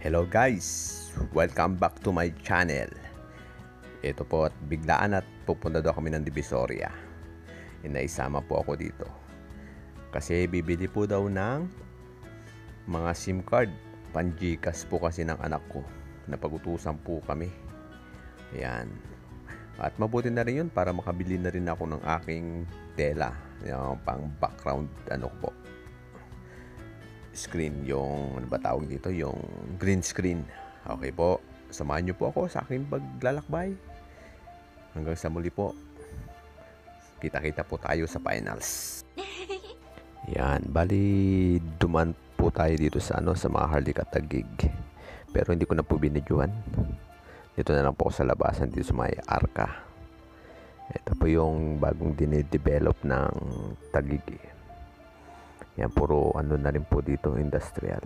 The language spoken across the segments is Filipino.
Hello guys! Welcome back to my channel. Ito po at biglaan at pupunta daw kami ng Divisoria. Naisama po ako dito. Kasi bibili po daw ng mga SIM card. Pan-GCash po kasi ng anak ko. Napag-utusan po kami. Ayan. At mabuti na rin yun para makabili na rin ako ng aking tela. Yung pang background po. Screen, yung ano ba tawag dito, yung green screen. Okay po, samahan niyo po ako sa aking paglalakbay. Hanggang sa muli po, kita-kita po tayo sa finals. Yan, bali duman po tayo dito sa sa mga Harley Katagig. Pero hindi ko na po binidyohan. Dito na lang po ako sa labasan dito sa may Arca. Ito po yung bagong dinidevelop ng Taguig. Yan, puro na rin po dito, industrial.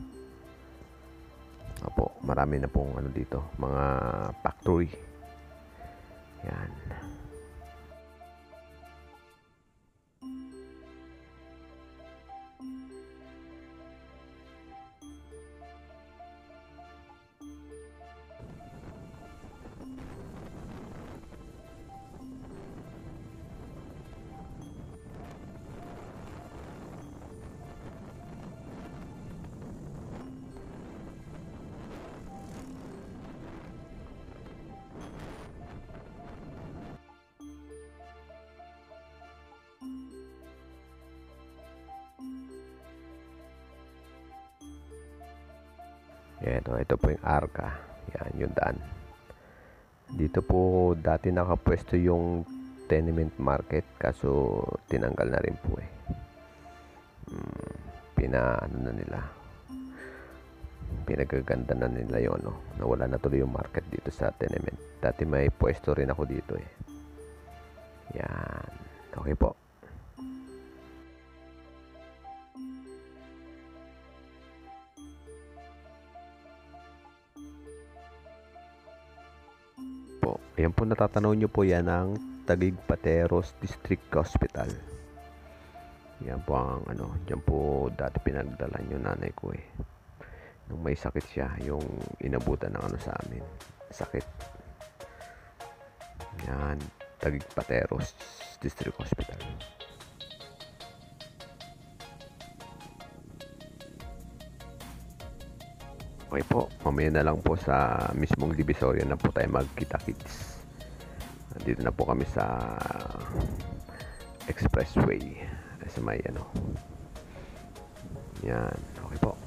Opo, marami na pong dito, mga factory. Yan. Ito po yung Arca. Yan, yung daan. Dito po dati nakapwesto yung tenement market, kaso tinanggal na rin po na nila. Pinagaganda na nila yun, nawala na tuloy yung market dito sa tenement. Dati may pwesto rin ako dito Yan. Okay po. Ayan po, natatanaw nyo po yan ang Taguig Pateros District Hospital. Yan po ang dyan po dati pinagdala yung nanay ko nung may sakit siya, yung inabutan ng sa amin. Sakit. Yan, Taguig Pateros District Hospital. Okay po, mamaya na lang po sa mismong Divisoria na po tayo magkita-kits. Dito na po kami sa expressway. Sa may Yan, okay po.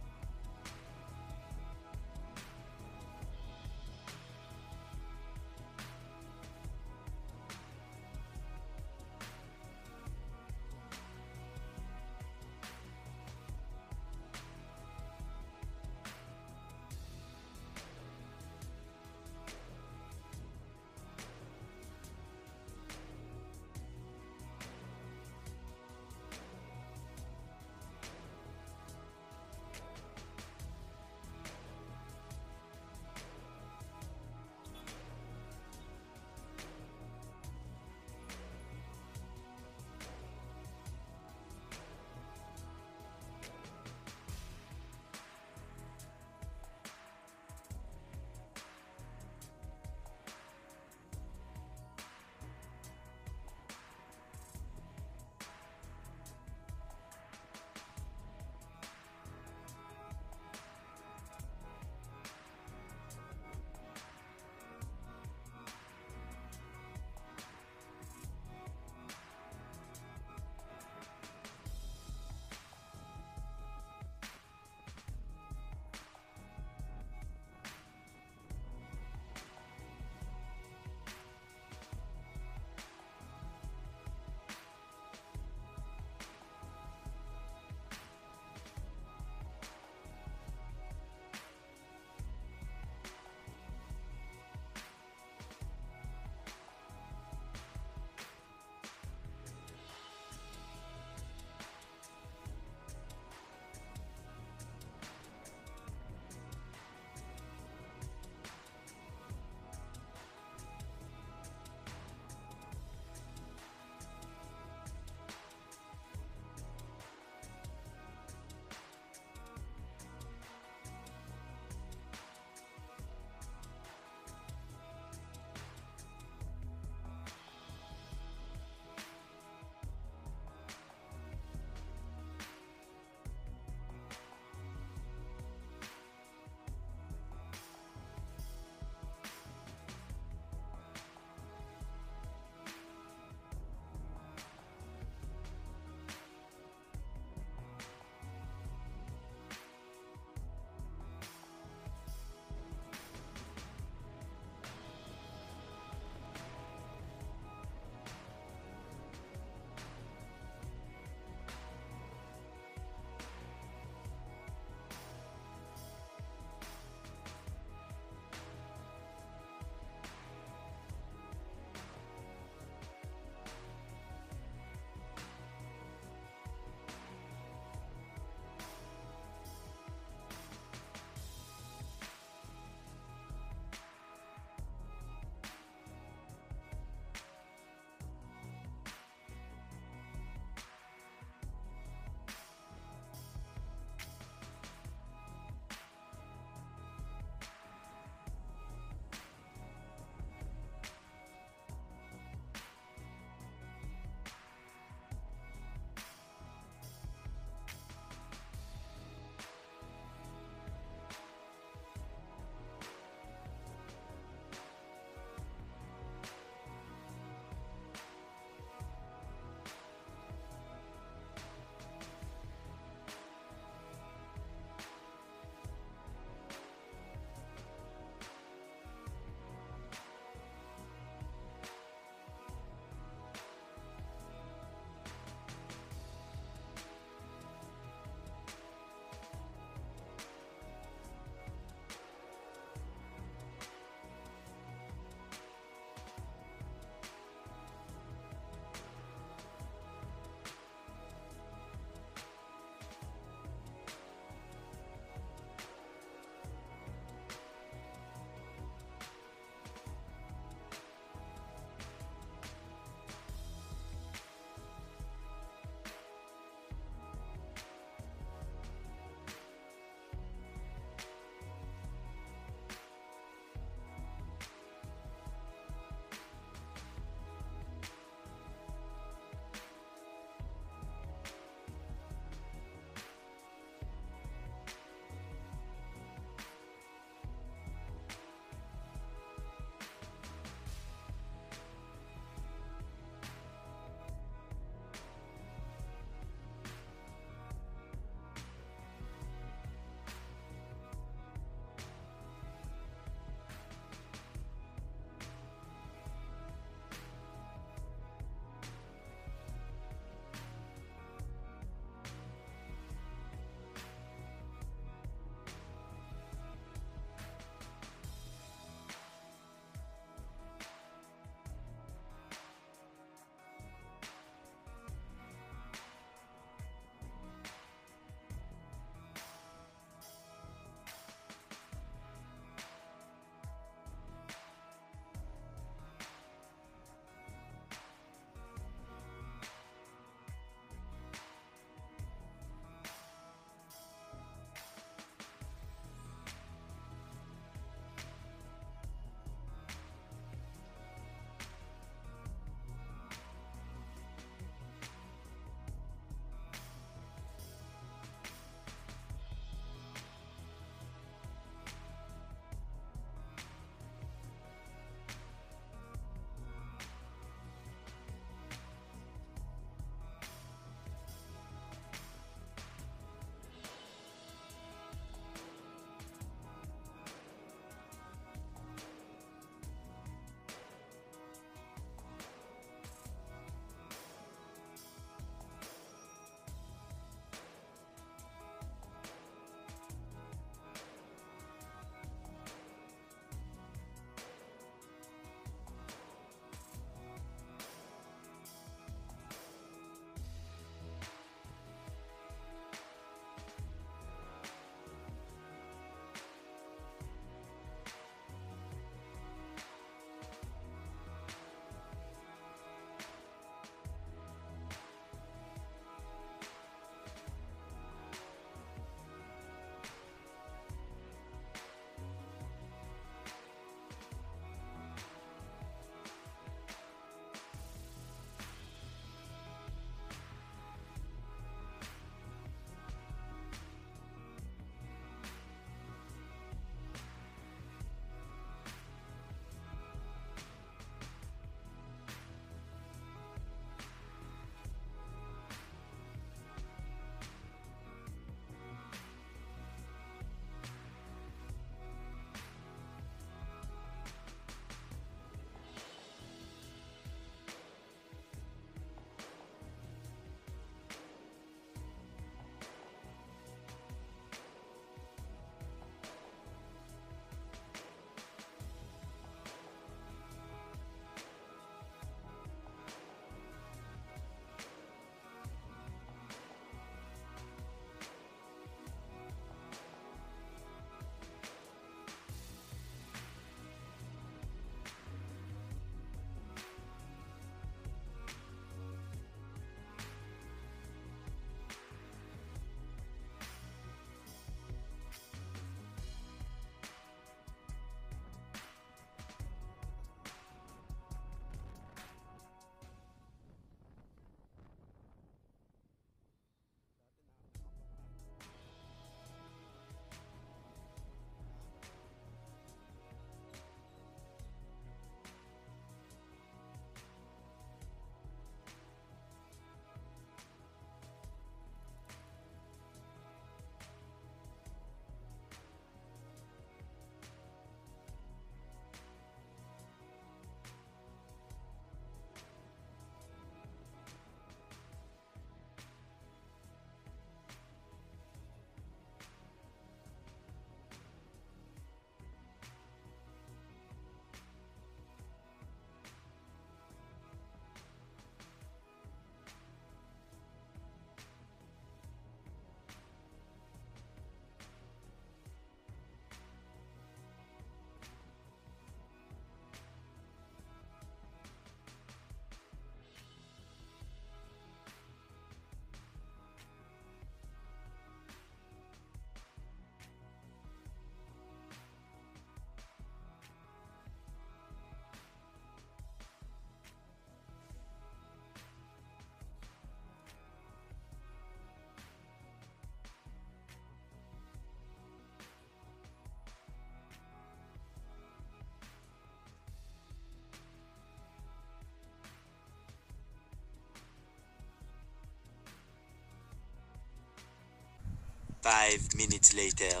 5 minutes later.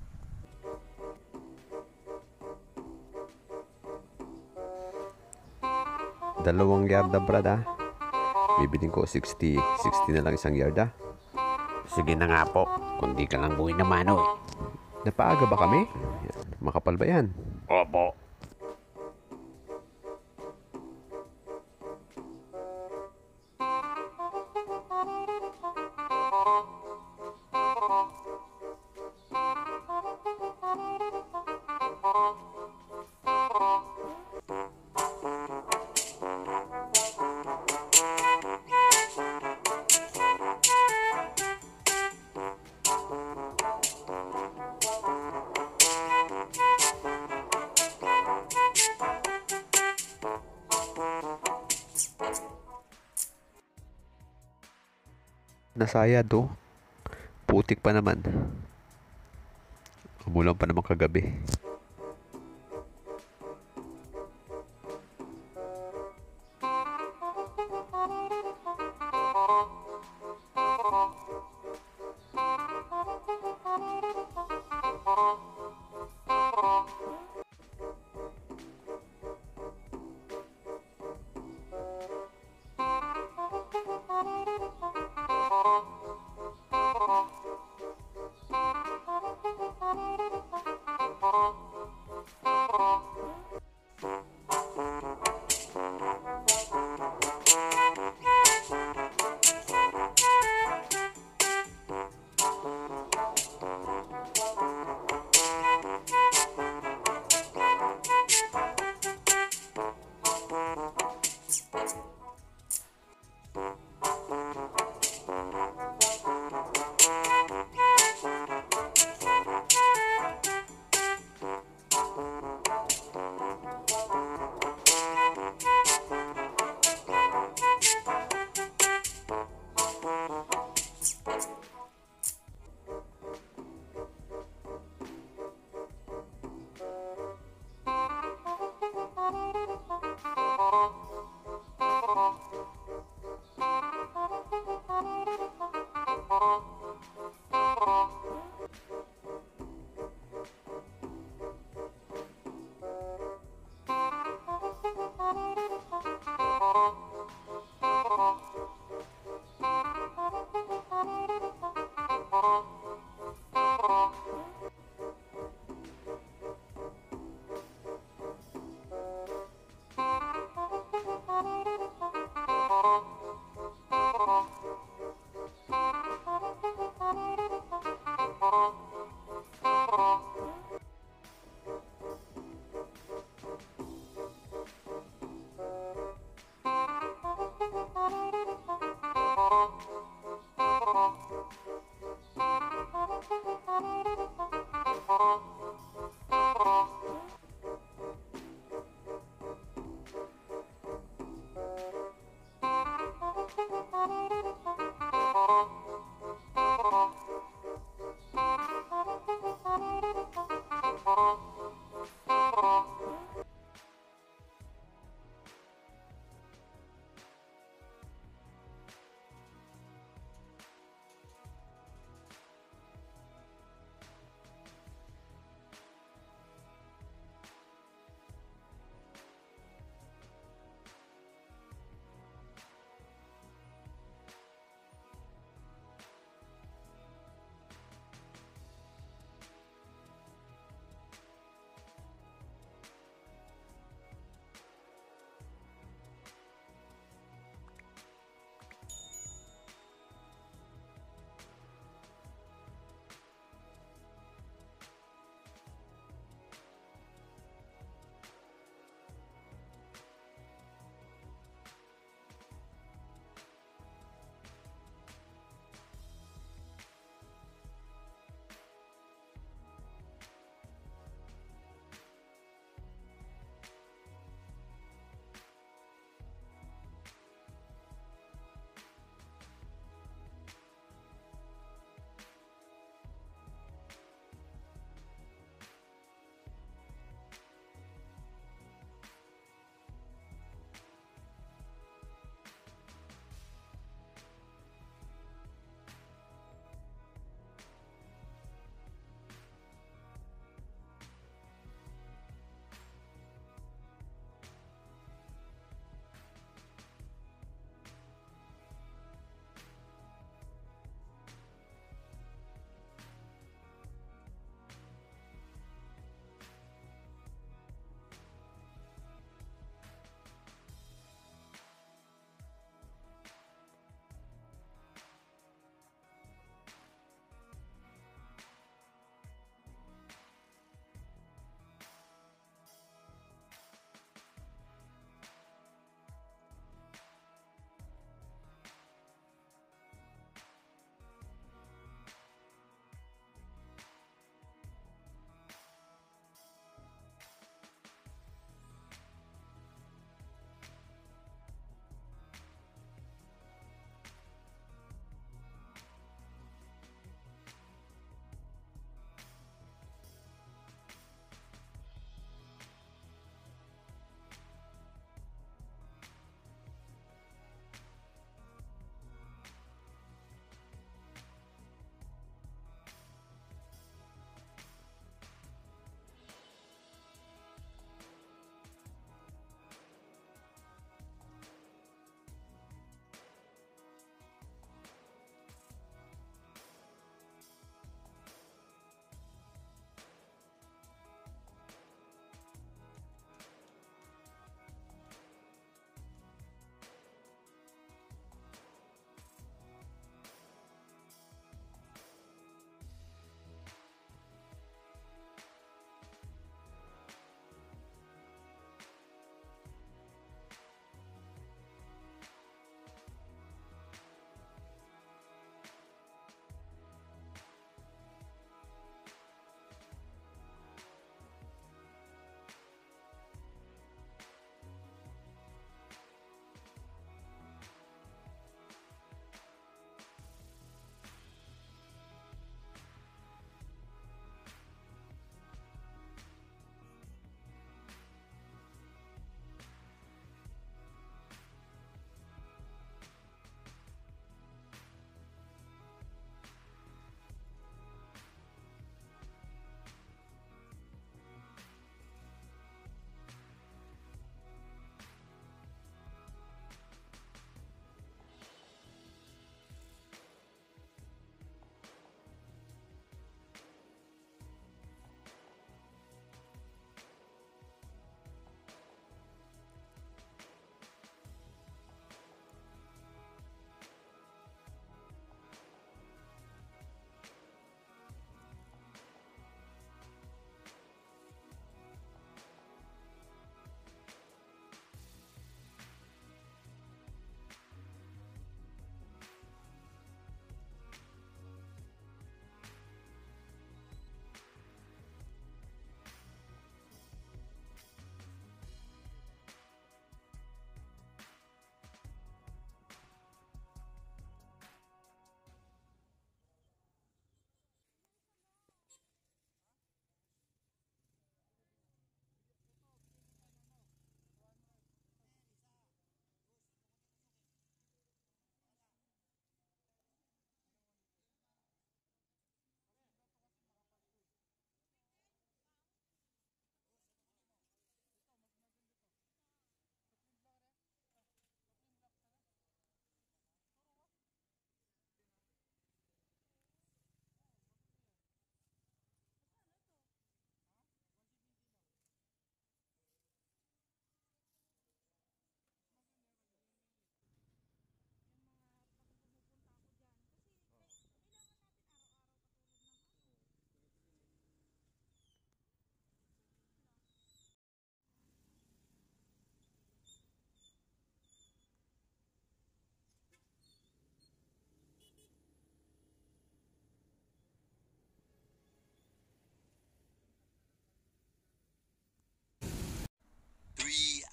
Dalawang yarda, brad, ha? Bibiling ko 60. 60 na lang isang yarda. Sige na nga po, kundi ka lang buhay na mano eh. Napaaga ba kami? Yan. Makapal ba yan? Opo. Nasayad, oh. Putik pa naman. Umulan pa naman kagabi.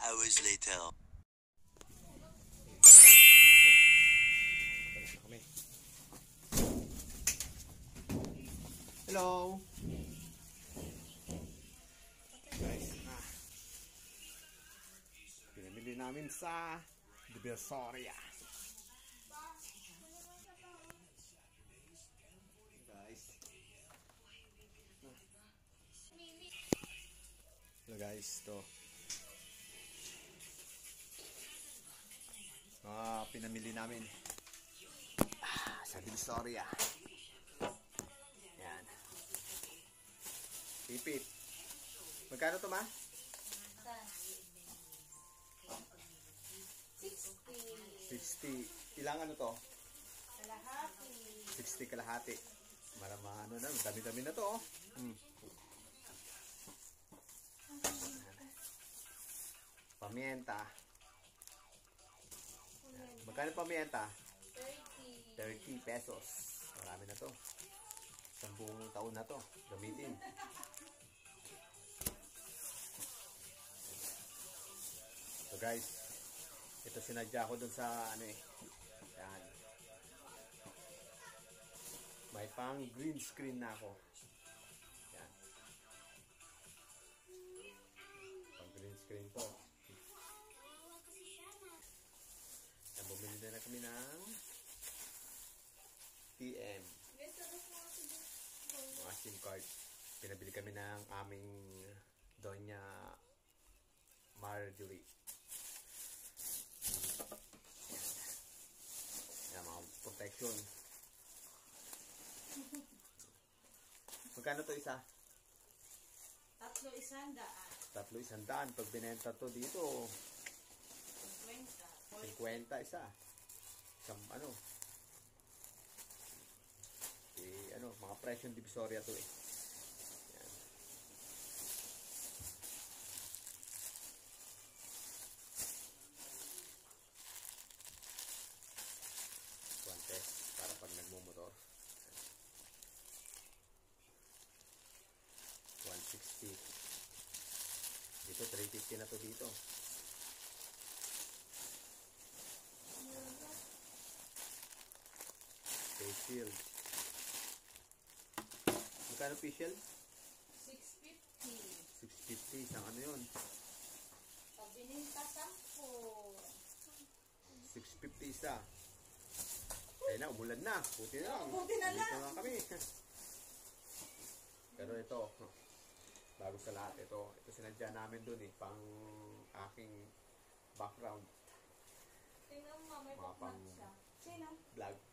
hours later. Balik na kami. Hello! Guys, pinamili namin sa Divisoria. Guys. Hello guys, to. Pinamili namin sa Divisoria. Yan. Pipit. Magkano to, ma? 60. Ilang ano to? Kalahati. 60 kalahati. Marama ano na, dami-dami na to, oh. Pamienta. Magkano pamienta? 30 pesos. Marami na to. 10 taon na to. Gamitin. So guys, ito sinadya ko dun sa ano eh. Yan. May pang green screen na ako. Yan. Pang green screen to. Yan, bumili na kami ng TM. Mga SIM card. Pinabili kami ng aming Doña Marjorie. Yan, mga protection. Magkano to isa? 3,100. 3,100. Pag binenta to dito, 50 isa. Isang ano. Mga presyong Divisoria to eh. Yan. Guantes para pag nagmumotor. 160. Dito 350 na to dito. Face shield. Magkano face shield? 650. 650. Isang ano yun? Pag bininta 10. 650 isa. Kaya na, umulan na. Buti na lang. Buti na lang. Dito na kami. Pero ito, bago sa lahat, ito sinadya namin dun eh, pang aking background. Tingnan mo, may Mga pakmak pang- siya. Sino? Vlog.